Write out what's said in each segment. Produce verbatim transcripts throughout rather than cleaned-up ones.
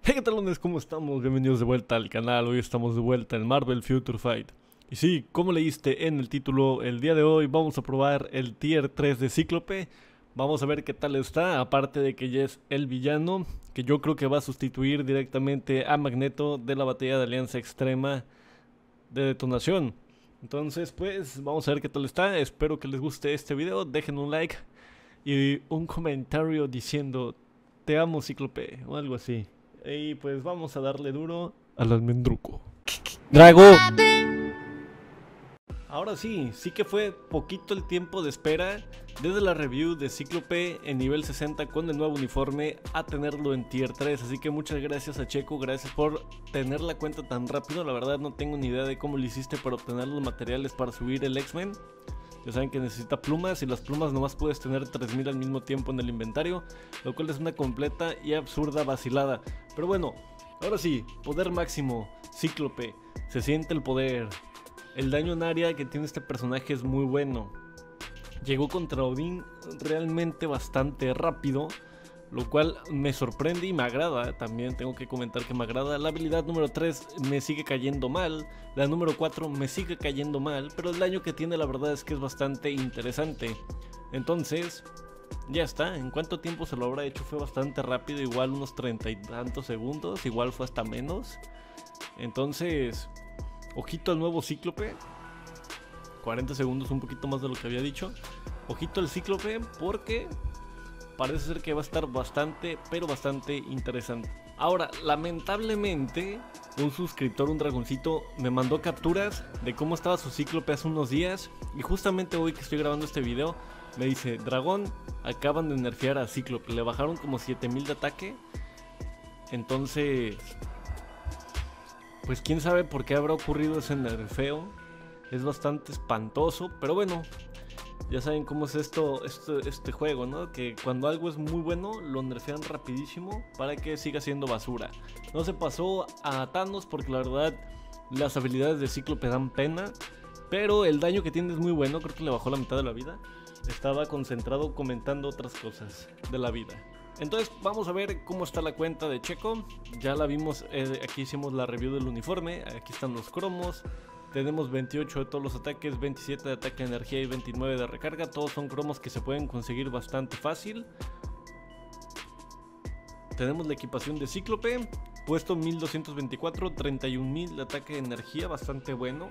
Hey, ¿qué tal, lunes? ¿Cómo estamos? Bienvenidos de vuelta al canal. Hoy estamos de vuelta en Marvel Future Fight. Y sí, como leíste en el título, el día de hoy vamos a probar el tier tres de Cíclope. Vamos a ver qué tal está, aparte de que ya es el villano, que yo creo que va a sustituir directamente a Magneto de la batalla de Alianza Extrema de Detonación. Entonces, pues, vamos a ver qué tal está. Espero que les guste este video. Dejen un like y un comentario diciendo "Te amo, Cíclope" o algo así. Y pues vamos a darle duro al almendruco. Drago. Ahora sí, sí que fue poquito el tiempo de espera desde la review de Cíclope en nivel sesenta con el nuevo uniforme a tenerlo en tier tres. Así que muchas gracias a Checo, gracias por tener la cuenta tan rápido. La verdad no tengo ni idea de cómo lo hiciste para obtener los materiales para subir el X-Men. Ya saben que necesita plumas y las plumas nomás puedes tener tres mil al mismo tiempo en el inventario, lo cual es una completa y absurda vacilada. Pero bueno, ahora sí, poder máximo, Cíclope, se siente el poder. El daño en área que tiene este personaje es muy bueno. Llegó contra Odín realmente bastante rápido, lo cual me sorprende y me agrada. También tengo que comentar que me agrada. La habilidad número tres me sigue cayendo mal. La número cuatro me sigue cayendo mal. Pero el daño que tiene la verdad es que es bastante interesante. Entonces, ya está. ¿En cuánto tiempo se lo habrá hecho? Fue bastante rápido. Igual unos treinta y tantos segundos. Igual fue hasta menos. Entonces, ojito al nuevo Cíclope. cuarenta segundos, un poquito más de lo que había dicho. Ojito al Cíclope porque parece ser que va a estar bastante, pero bastante interesante. Ahora, lamentablemente, un suscriptor, un dragoncito, me mandó capturas de cómo estaba su Cíclope hace unos días. Y justamente hoy que estoy grabando este video, me dice: Dragón, acaban de nerfear a Cíclope. Le bajaron como siete mil de ataque. Entonces, pues quién sabe por qué habrá ocurrido ese nerfeo. Es bastante espantoso, pero bueno. Ya saben cómo es esto, este, este juego, ¿no? Que cuando algo es muy bueno, lo nerfean rapidísimo para que siga siendo basura. No se pasó a Thanos porque la verdad las habilidades de Cíclope dan pena. Pero el daño que tiene es muy bueno, creo que le bajó la mitad de la vida. Estaba concentrado comentando otras cosas de la vida. Entonces vamos a ver cómo está la cuenta de Checo. Ya la vimos, eh, aquí hicimos la review del uniforme, aquí están los cromos. Tenemos veintiocho de todos los ataques, veintisiete de ataque de energía y veintinueve de recarga. Todos son cromos que se pueden conseguir bastante fácil. Tenemos la equipación de Cíclope, puesto mil doscientos veinticuatro, treinta y un mil de ataque de energía, bastante bueno.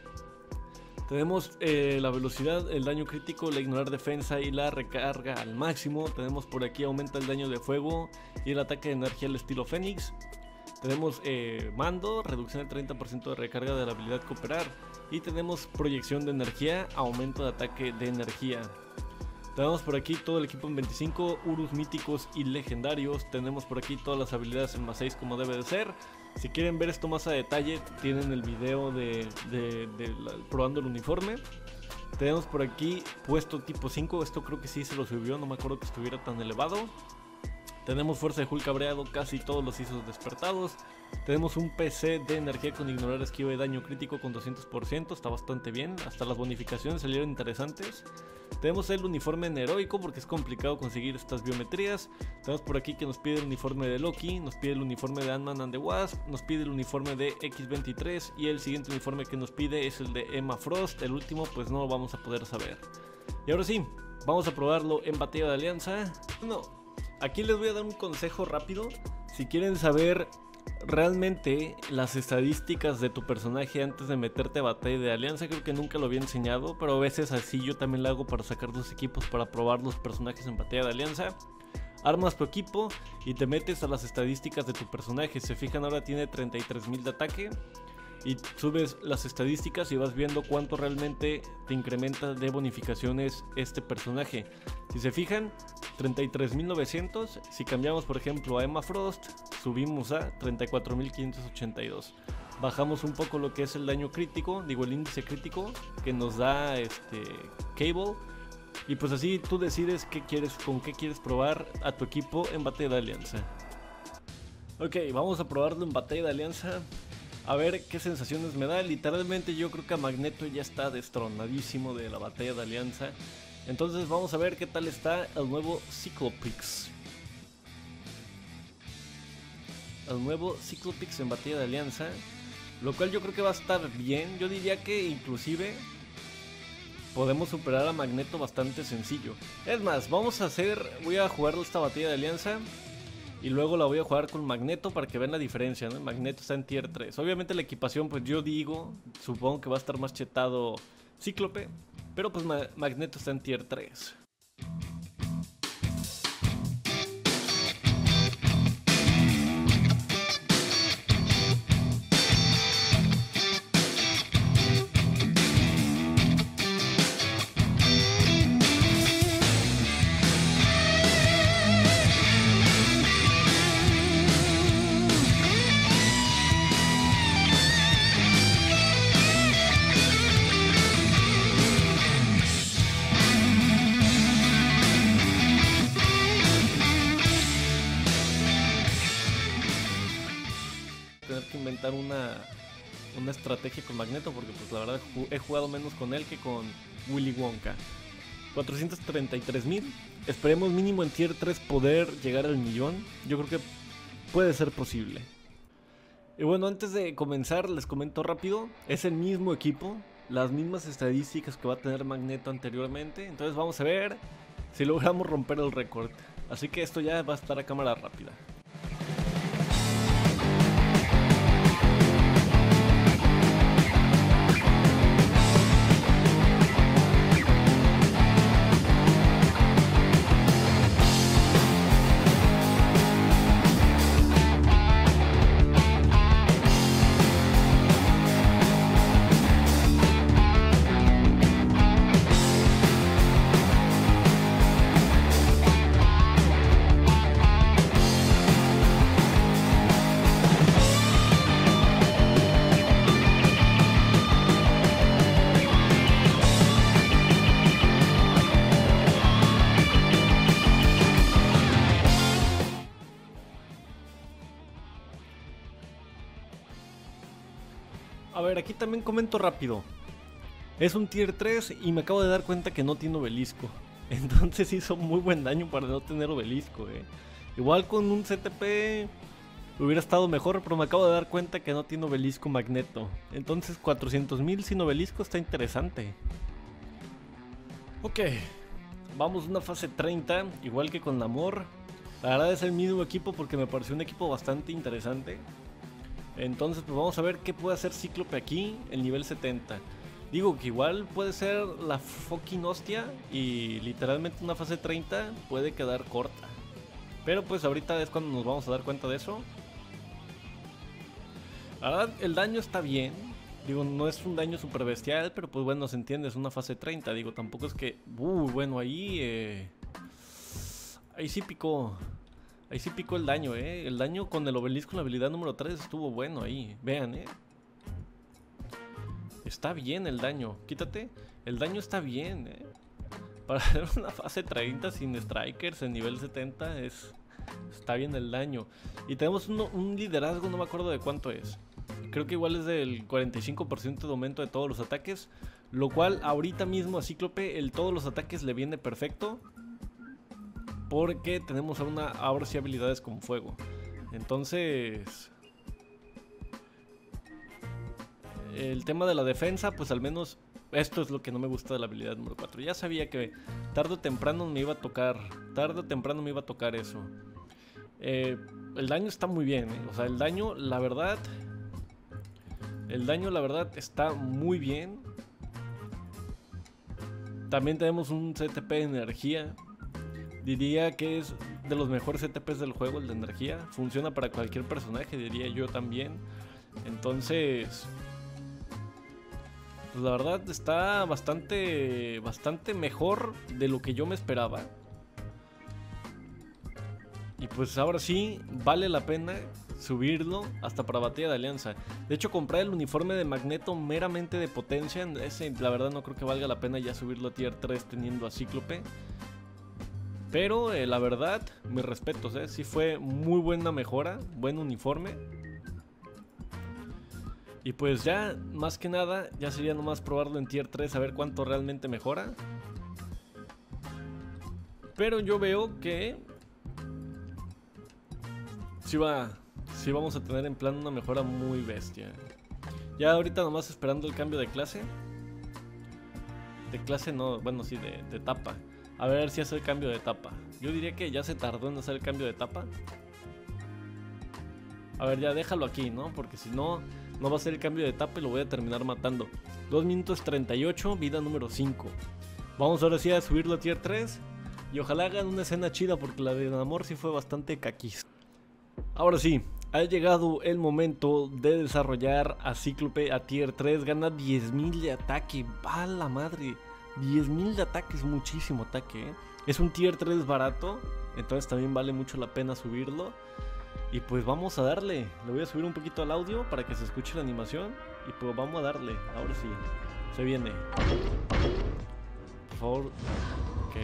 Tenemos eh, la velocidad, el daño crítico, la ignorar defensa y la recarga al máximo. Tenemos por aquí aumenta el daño de fuego y el ataque de energía al estilo Fénix. Tenemos eh, mando, reducción del treinta por ciento de recarga de la habilidad cooperar. Y tenemos proyección de energía, aumento de ataque de energía. Tenemos por aquí todo el equipo en veinticinco, Urus míticos y legendarios. Tenemos por aquí todas las habilidades en más seis como debe de ser. Si quieren ver esto más a detalle, tienen el video de, de, de la, probando el uniforme. Tenemos por aquí puesto tipo cinco, esto creo que sí se lo subió, no me acuerdo que estuviera tan elevado. Tenemos fuerza de Hulk cabreado, casi todos los I S Os despertados. Tenemos un P C de energía con ignorar esquiva y daño crítico con doscientos por ciento, está bastante bien. Hasta las bonificaciones salieron interesantes. Tenemos el uniforme en heroico porque es complicado conseguir estas biometrías. Tenemos por aquí que nos pide el uniforme de Loki, nos pide el uniforme de Ant-Man and the Wasp, nos pide el uniforme de equis veintitrés y el siguiente uniforme que nos pide es el de Emma Frost. El último pues no lo vamos a poder saber. Y ahora sí, vamos a probarlo en batalla de alianza. No. Aquí les voy a dar un consejo rápido. Si quieren saber realmente las estadísticas de tu personaje antes de meterte a batalla de alianza, creo que nunca lo había enseñado, pero a veces así yo también lo hago para sacar dos equipos para probar los personajes en batalla de alianza. Armas tu equipo y te metes a las estadísticas de tu personaje. Se fijan, ahora tiene treinta y tres mil de ataque. Y subes las estadísticas y vas viendo cuánto realmente te incrementa de bonificaciones este personaje. Si se fijan, treinta y tres mil novecientos. Si cambiamos por ejemplo a Emma Frost, subimos a treinta y cuatro mil quinientos ochenta y dos. Bajamos un poco lo que es el daño crítico, digo el índice crítico que nos da este Cable. Y pues así tú decides qué quieres, con qué quieres probar a tu equipo en batalla de alianza. Ok, vamos a probarlo en batalla de alianza. A ver qué sensaciones me da. Literalmente yo creo que a Magneto ya está destronadísimo de la batalla de alianza. Entonces vamos a ver qué tal está el nuevo Cíclopix. al nuevo Cyclopix en batalla de alianza, lo cual yo creo que va a estar bien. Yo diría que inclusive podemos superar a Magneto bastante sencillo. Es más, vamos a hacer, voy a jugar esta batalla de alianza y luego la voy a jugar con Magneto para que vean la diferencia, ¿no? Magneto está en tier tres. Obviamente la equipación, pues yo digo, supongo que va a estar más chetado Cíclope, pero pues Ma Magneto está en tier tres. Tener que inventar una, una estrategia con Magneto, porque pues la verdad he jugado menos con él que con Willy Wonka. cuatrocientos treinta y tres mil. Esperemos mínimo en tier tres poder llegar al millón. Yo creo que puede ser posible. Y bueno, antes de comenzar les comento rápido. Es el mismo equipo, las mismas estadísticas que va a tener Magneto anteriormente. Entonces vamos a ver si logramos romper el récord. Así que esto ya va a estar a cámara rápida. A ver, aquí también comento rápido. Es un tier tres y me acabo de dar cuenta que no tiene obelisco. Entonces hizo muy buen daño para no tener obelisco, eh. Igual con un C T P hubiera estado mejor, pero me acabo de dar cuenta que no tiene obelisco Magneto. Entonces cuatrocientos mil sin obelisco está interesante. Ok, vamos a una fase treinta, igual que con Namor. La verdad es el mismo equipo porque me pareció un equipo bastante interesante. Entonces pues vamos a ver qué puede hacer Cíclope aquí, el nivel setenta. Digo que igual puede ser la fucking hostia y literalmente una fase treinta puede quedar corta. Pero pues ahorita es cuando nos vamos a dar cuenta de eso. La verdad el daño está bien. Digo, no es un daño super bestial, pero pues bueno, se entiende, es una fase treinta. Digo, tampoco es que... Uh, bueno, ahí... Eh... Ahí sí picó... Ahí sí picó el daño, eh. El daño con el obelisco en la habilidad número tres estuvo bueno ahí. Vean, eh. Está bien el daño. Quítate. El daño está bien, eh. Para hacer una fase treinta sin strikers en nivel setenta es... Está bien el daño. Y tenemos uno, un liderazgo, no me acuerdo de cuánto es. Creo que igual es del cuarenta y cinco por ciento de aumento de todos los ataques. Lo cual ahorita mismo a Cíclope el todos los ataques le viene perfecto. Porque tenemos una, ahora sí habilidades con fuego. Entonces... El tema de la defensa, pues al menos esto es lo que no me gusta de la habilidad número cuatro. Ya sabía que tarde o temprano me iba a tocar. Tarde o temprano me iba a tocar eso. Eh, el daño está muy bien, ¿eh? O sea, el daño, la verdad... El daño, la verdad, está muy bien. También tenemos un C T P de energía. Diría que es de los mejores C T Ps del juego, el de energía. Funciona para cualquier personaje, diría yo también. Entonces... Pues la verdad está bastante, bastante mejor de lo que yo me esperaba. Y pues ahora sí, vale la pena subirlo hasta para batalla de alianza. De hecho, compré el uniforme de Magneto meramente de potencia. Ese, la verdad no creo que valga la pena ya subirlo a tier tres teniendo a Cíclope. Pero eh, la verdad, mis respetos, eh, sí fue muy buena mejora, buen uniforme. Y pues ya, más que nada, ya sería nomás probarlo en tier tres a ver cuánto realmente mejora. Pero yo veo que sí va, sí vamos a tener en plan una mejora muy bestia. Ya ahorita nomás esperando el cambio de clase. De clase no, bueno sí, de, de etapa. A ver si hace el cambio de etapa. Yo diría que ya se tardó en hacer el cambio de etapa. A ver, ya déjalo aquí, ¿no? Porque si no, no va a ser el cambio de etapa y lo voy a terminar matando. dos minutos treinta y ocho, vida número cinco. Vamos ahora sí a subirlo a tier tres. Y ojalá hagan una escena chida porque la de Namor sí fue bastante caquis. Ahora sí, ha llegado el momento de desarrollar a Cíclope a tier tres. Gana diez mil de ataque. ¡Va la madre! diez mil de ataque es muchísimo ataque, ¿eh? Es un tier tres barato, entonces también vale mucho la pena subirlo. Y pues vamos a darle. Le voy a subir un poquito al audio para que se escuche la animación. Y pues vamos a darle. Ahora sí, se viene. Por favor. Ok.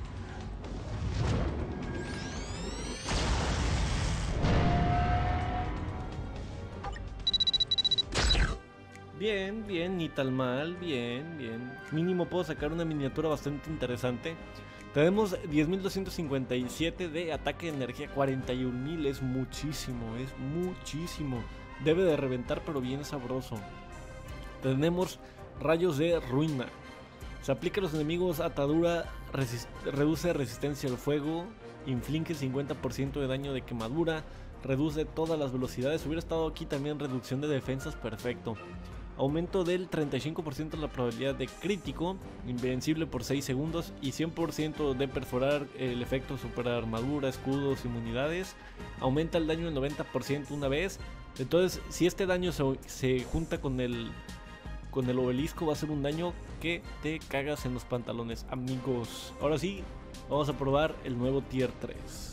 Bien, bien, ni tan mal, bien, bien. Mínimo puedo sacar una miniatura bastante interesante. Tenemos diez mil doscientos cincuenta y siete de ataque de energía, cuarenta y un mil, es muchísimo, es muchísimo. Debe de reventar pero bien sabroso. Tenemos rayos de ruina. Se aplica a los enemigos atadura, resist reduce resistencia al fuego, inflige cincuenta por ciento de daño de quemadura, reduce todas las velocidades. Hubiera estado aquí también reducción de defensas, perfecto. Aumento del treinta y cinco por ciento de la probabilidad de crítico, invencible por seis segundos y cien por ciento de perforar el efecto super armadura, escudos, inmunidades. Aumenta el daño del noventa por ciento una vez. Entonces, si este daño se, se junta con el, con el obelisco, va a ser un daño que te cagas en los pantalones, amigos. Ahora sí, vamos a probar el nuevo tier tres.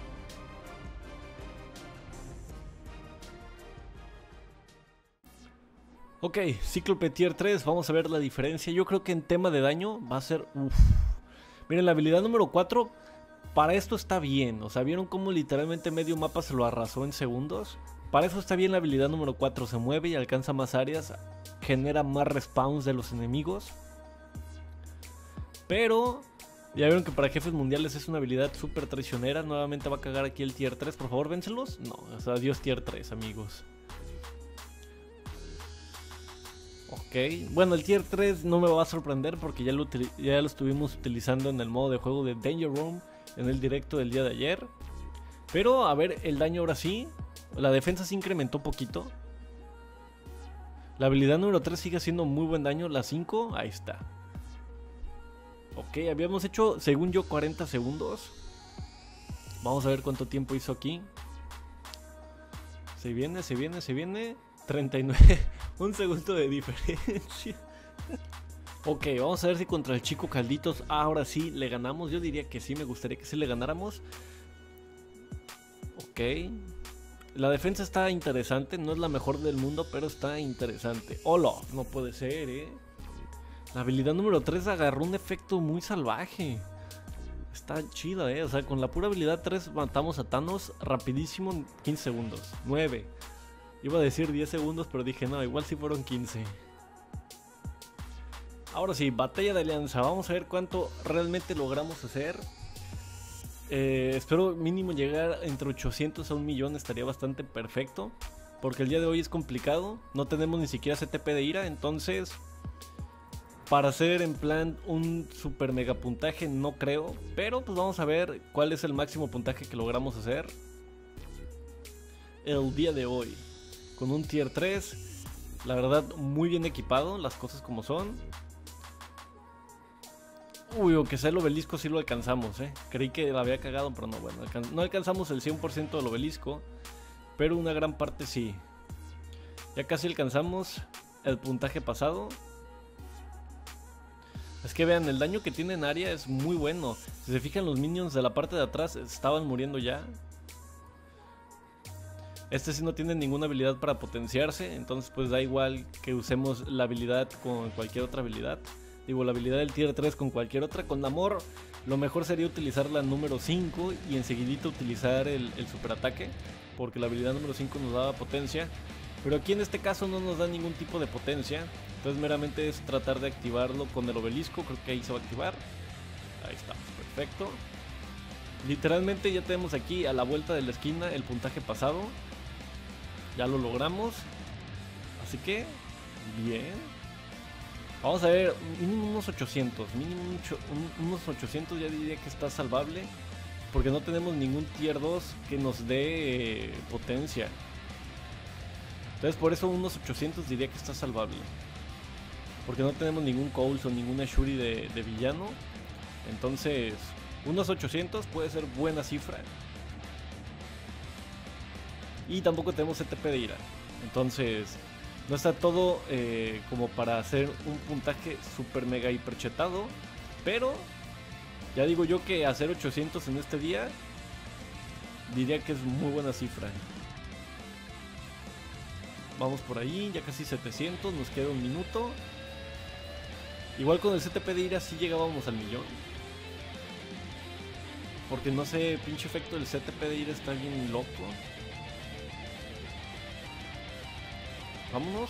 Ok, Cíclope tier tres, vamos a ver la diferencia. Yo creo que en tema de daño va a ser... Uff. Miren, la habilidad número cuatro, para esto está bien. O sea, ¿vieron cómo literalmente medio mapa se lo arrasó en segundos? Para eso está bien la habilidad número cuatro. Se mueve y alcanza más áreas, genera más respawns de los enemigos. Pero... ya vieron que para jefes mundiales es una habilidad súper traicionera. Nuevamente va a cagar aquí el tier tres. Por favor, vénselos. No, o sea, adiós tier tres, amigos. Ok, bueno, el tier tres no me va a sorprender porque ya lo, ya lo estuvimos utilizando en el modo de juego de Danger Room en el directo del día de ayer. Pero a ver, el daño ahora sí. La defensa se incrementó poquito. La habilidad número tres sigue haciendo muy buen daño. La cinco, ahí está. Ok, habíamos hecho, según yo, cuarenta segundos. Vamos a ver cuánto tiempo hizo aquí. Se viene, se viene, se viene. treinta y nueve, un segundo de diferencia. Ok, vamos a ver si contra el chico Calditos ahora sí le ganamos. Yo diría que sí, me gustaría que sí le ganáramos. Ok. La defensa está interesante, no es la mejor del mundo, pero está interesante. ¡Hola! No puede ser, ¿eh? La habilidad número tres agarró un efecto muy salvaje. Está chida, ¿eh? O sea, con la pura habilidad tres matamos a Thanos rapidísimo en quince segundos. nueve. Iba a decir diez segundos, pero dije no, igual sí fueron quince. Ahora sí, batalla de alianza. Vamos a ver cuánto realmente logramos hacer. Eh, espero mínimo llegar entre ochocientos a un millón, estaría bastante perfecto. Porque el día de hoy es complicado. No tenemos ni siquiera C T P de ira, entonces... para hacer en plan un super mega puntaje no creo. Pero pues vamos a ver cuál es el máximo puntaje que logramos hacer el día de hoy. Con un tier tres, la verdad muy bien equipado, las cosas como son. Uy, aunque sea el obelisco sí lo alcanzamos, eh. Creí que la había cagado, pero no, bueno, alcan no alcanzamos el cien por ciento del obelisco, pero una gran parte sí. Ya casi alcanzamos el puntaje pasado. Es que vean, el daño que tiene en área es muy bueno. Si se fijan, los minions de la parte de atrás estaban muriendo ya. Este sí no tiene ninguna habilidad para potenciarse, entonces pues da igual que usemos la habilidad con cualquier otra habilidad. Digo, la habilidad del tier tres con cualquier otra. Con Namor lo mejor sería utilizar la número cinco y enseguidito utilizar el, el super ataque, porque la habilidad número cinco nos daba potencia. Pero aquí en este caso no nos da ningún tipo de potencia, entonces meramente es tratar de activarlo con el obelisco. Creo que ahí se va a activar. Ahí está, perfecto. Literalmente ya tenemos aquí a la vuelta de la esquina el puntaje pasado. Ya lo logramos. Así que, bien. Vamos a ver, mínimo unos ochocientos. Mínimo un, unos ochocientos ya diría que está salvable. Porque no tenemos ningún tier dos que nos dé eh, potencia. Entonces por eso unos ochocientos diría que está salvable. Porque no tenemos ningún Coles o ninguna Shuri de, de villano. Entonces unos ochocientos puede ser buena cifra. Y tampoco tenemos C T P de ira. Entonces no está todo eh, como para hacer un puntaje super mega hiper chetado. Pero ya digo yo que hacer ochocientos en este día diría que es muy buena cifra. Vamos por ahí, ya casi setecientos, nos queda un minuto. Igual con el C T P de ira sí llegábamos al millón. Porque no sé, pinche efecto del C T P de ira está bien loco. Vámonos.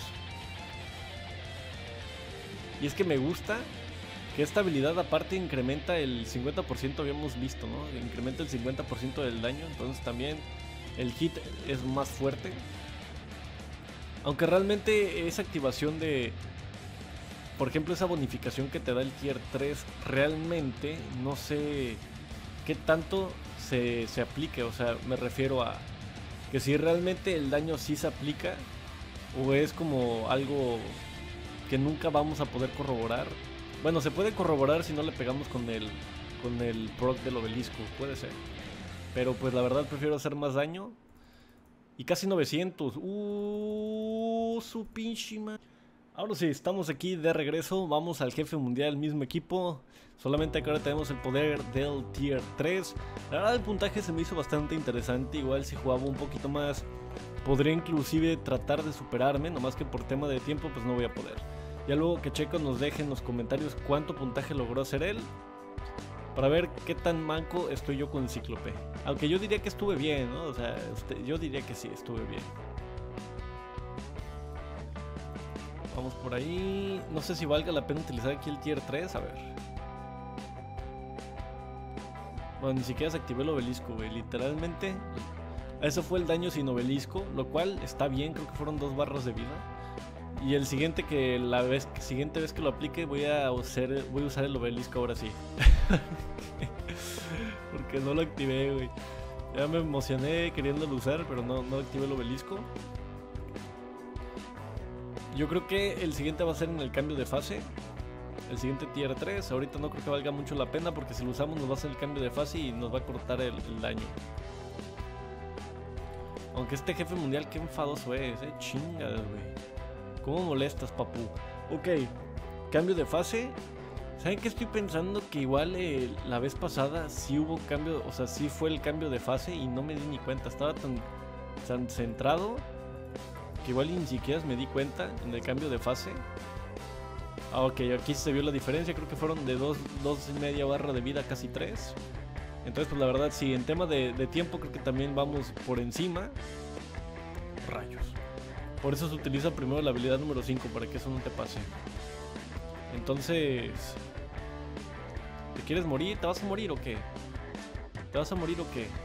Y es que me gusta que esta habilidad aparte incrementa el cincuenta por ciento, habíamos visto, ¿no? Incrementa el cincuenta por ciento del daño, entonces también el hit es más fuerte. Aunque realmente esa activación de, por ejemplo, esa bonificación que te da el tier tres, realmente no sé qué tanto se, se aplique. O sea, me refiero a que si realmente el daño sí se aplica o es como algo que nunca vamos a poder corroborar. Bueno, se puede corroborar si no le pegamos con el con el proc del obelisco, puede ser. Pero pues la verdad prefiero hacer más daño. Y casi novecientos. Uh, su pinche madre. Ahora sí, estamos aquí de regreso. Vamos al jefe mundial, mismo equipo. Solamente que ahora tenemos el poder del tier tres. La verdad el puntaje se me hizo bastante interesante. Igual si jugaba un poquito más podría inclusive tratar de superarme. Nomás que por tema de tiempo pues no voy a poder. Ya luego que Checo nos deje en los comentarios cuánto puntaje logró hacer él, para ver qué tan manco estoy yo con el Cíclope. Aunque yo diría que estuve bien, ¿no? O sea, usted, yo diría que sí, estuve bien. Vamos por ahí. No sé si valga la pena utilizar aquí el tier tres, a ver. Bueno, ni siquiera se activó el obelisco, güey. Literalmente, eso fue el daño sin obelisco, lo cual está bien, creo que fueron dos barras de vida. Y el siguiente que la vez siguiente vez que lo aplique voy a usar voy a usar el obelisco ahora sí. Porque no lo activé, güey. Ya me emocioné queriéndolo usar, pero no, no activé el obelisco. Yo creo que el siguiente va a ser en el cambio de fase. El siguiente tier tres. Ahorita no creo que valga mucho la pena porque si lo usamos nos va a hacer el cambio de fase y nos va a cortar el, el daño. Aunque este jefe mundial qué enfadoso es, eh. Chingadas, güey. ¿Cómo molestas, papu? Ok, cambio de fase. ¿Saben qué estoy pensando? Que igual eh, la vez pasada sí hubo cambio, o sea, sí fue el cambio de fase y no me di ni cuenta. Estaba tan, tan centrado que igual ni siquiera me di cuenta en el cambio de fase. Ah, ok, aquí se vio la diferencia. Creo que fueron de dos, dos y media barra de vida a casi tres. Entonces, pues la verdad, sí, en tema de, de tiempo creo que también vamos por encima. Rayos. Por eso se utiliza primero la habilidad número cinco, para que eso no te pase. Entonces, ¿te quieres morir? ¿Te vas a morir o qué? ¿Te vas a morir o qué?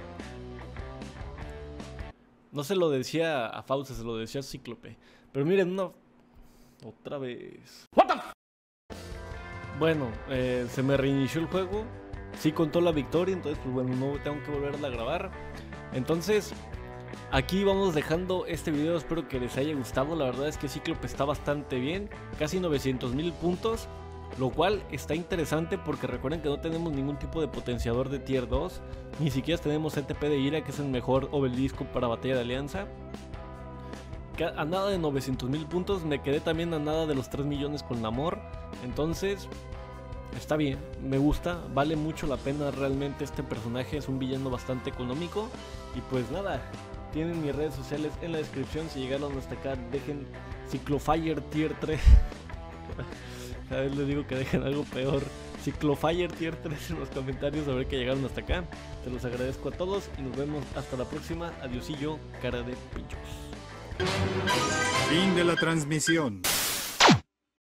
No se lo decía a Fausta, se lo decía a Cíclope. Pero miren, una... Otra vez... What the f... Bueno, eh, se me reinició el juego. Sí contó la victoria, entonces pues bueno, no tengo que volverla a grabar. Entonces... aquí vamos dejando este video, espero que les haya gustado. La verdad es que Cíclope está bastante bien, casi novecientos mil puntos, lo cual está interesante porque recuerden que no tenemos ningún tipo de potenciador de tier dos, ni siquiera tenemos C T P de ira, que es el mejor obelisco para batalla de alianza. A nada de novecientos mil puntos, me quedé también a nada de los tres millones con Namor, entonces está bien, me gusta, vale mucho la pena realmente este personaje, es un villano bastante económico. Y pues nada, tienen mis redes sociales en la descripción. Si llegaron hasta acá, dejen Ciclofire tier tres. Cada vez les digo que dejen algo peor. Ciclofire tier tres en los comentarios a ver que llegaron hasta acá. Se los agradezco a todos y nos vemos hasta la próxima. Adiosillo, cara de pinchos. Fin de la transmisión.